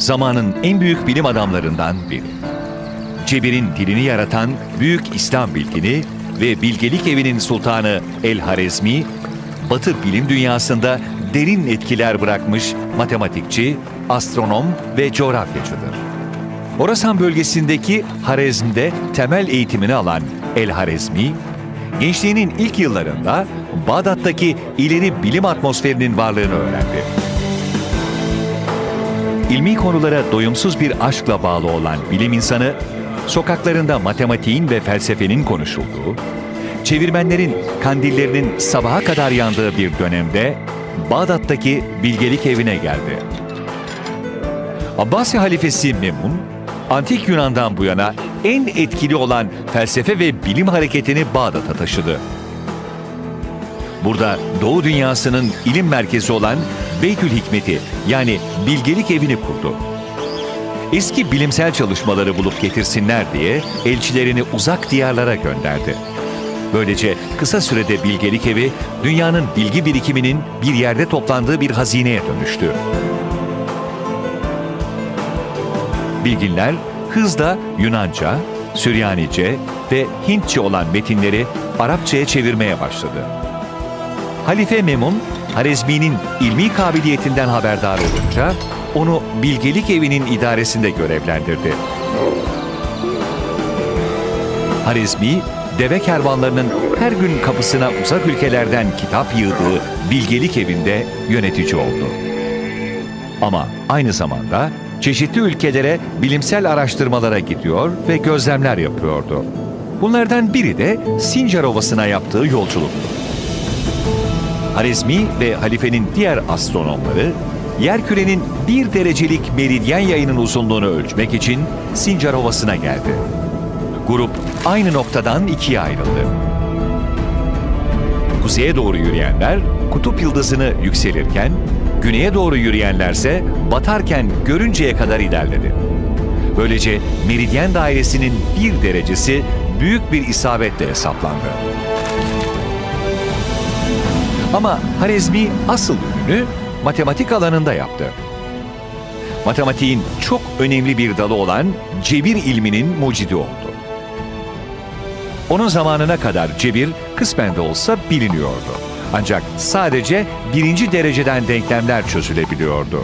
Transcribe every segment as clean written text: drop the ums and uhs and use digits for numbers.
zamanın en büyük bilim adamlarından biri. Cebir'in dilini yaratan büyük İslam bilgini ve bilgelik evinin sultanı El-Harezmi, Batı bilim dünyasında derin etkiler bırakmış matematikçi, astronom ve coğrafyacıdır. Horasan bölgesindeki Harezm'de temel eğitimini alan El-Harezmi, gençliğinin ilk yıllarında Bağdat'taki ileri bilim atmosferinin varlığını öğrendi. İlmi konulara doyumsuz bir aşkla bağlı olan bilim insanı, sokaklarında matematiğin ve felsefenin konuşulduğu, çevirmenlerin kandillerinin sabaha kadar yandığı bir dönemde Bağdat'taki bilgelik evine geldi. Abbasi halifesi Memun, Antik Yunan'dan bu yana en etkili olan felsefe ve bilim hareketini Bağdat'a taşıdı. Burada Doğu dünyasının ilim merkezi olan Beytülhikmet'i yani bilgelik evini kurdu. Eski bilimsel çalışmaları bulup getirsinler diye elçilerini uzak diyarlara gönderdi. Böylece kısa sürede bilgelik evi dünyanın bilgi birikiminin bir yerde toplandığı bir hazineye dönüştü. Bilginler hızla Yunanca, Süryanice ve Hintçe olan metinleri Arapçaya çevirmeye başladı. Halife Memun, Harezmi'nin ilmi kabiliyetinden haberdar olunca onu bilgelik evinin idaresinde görevlendirdi. Harezmi, deve kervanlarının her gün kapısına uzak ülkelerden kitap yığdığı bilgelik evinde yönetici oldu. Ama aynı zamanda çeşitli ülkelere bilimsel araştırmalara gidiyor ve gözlemler yapıyordu. Bunlardan biri de Sincar Ovası'na yaptığı yolculuktu. Harezmi ve halifenin diğer astronomları, yerkürenin 1 derecelik meridyen yayının uzunluğunu ölçmek için Sincar Ovası'na geldi. Grup aynı noktadan ikiye ayrıldı. Kuzeye doğru yürüyenler kutup yıldızını yükselirken, güneye doğru yürüyenlerse batarken görünceye kadar ilerledi. Böylece meridyen dairesinin 1 derecesi büyük bir isabetle hesaplandı. Ama Harezmi asıl ününü matematik alanında yaptı. Matematiğin çok önemli bir dalı olan cebir ilminin mucidi oldu. Onun zamanına kadar cebir kısmen de olsa biliniyordu. Ancak sadece 1. dereceden denklemler çözülebiliyordu.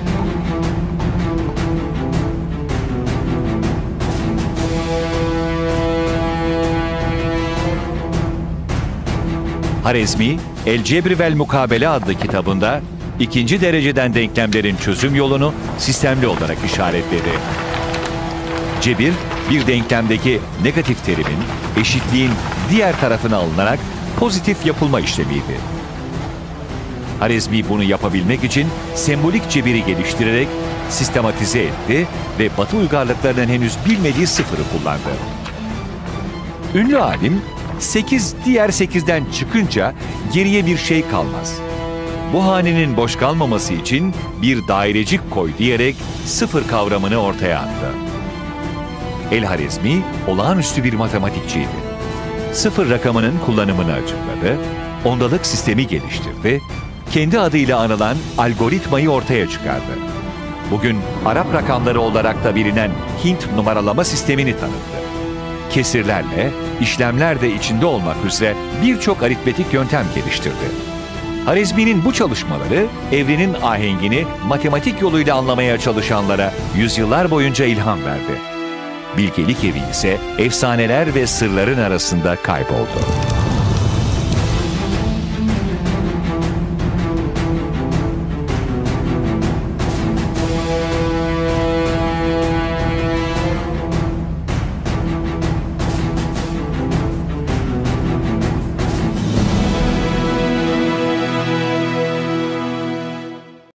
Harezmi, El Cebri vel Mukabele adlı kitabında 2. dereceden denklemlerin çözüm yolunu sistemli olarak işaretledi. Cebir, bir denklemdeki negatif terimin eşitliğin diğer tarafına alınarak pozitif yapılma işlemiydi. Harezmi bunu yapabilmek için sembolik cebiri geliştirerek sistematize etti ve Batı uygarlıklarının henüz bilmediği sıfırı kullandı. Ünlü alim, 8 diğer 8'den çıkınca geriye bir şey kalmaz. Bu hanenin boş kalmaması için bir dairecik koy diyerek sıfır kavramını ortaya attı. El-Harezmi olağanüstü bir matematikçiydi. Sıfır rakamının kullanımını açıkladı, ondalık sistemi geliştirdi, kendi adıyla anılan algoritmayı ortaya çıkardı. Bugün Arap rakamları olarak da bilinen Hint numaralama sistemini tanıttı. Kesirlerle, işlemler de içinde olmak üzere birçok aritmetik yöntem geliştirdi. Harezmi'nin bu çalışmaları evrenin ahengini matematik yoluyla anlamaya çalışanlara yüzyıllar boyunca ilham verdi. Bilgelik evi ise efsaneler ve sırların arasında kayboldu.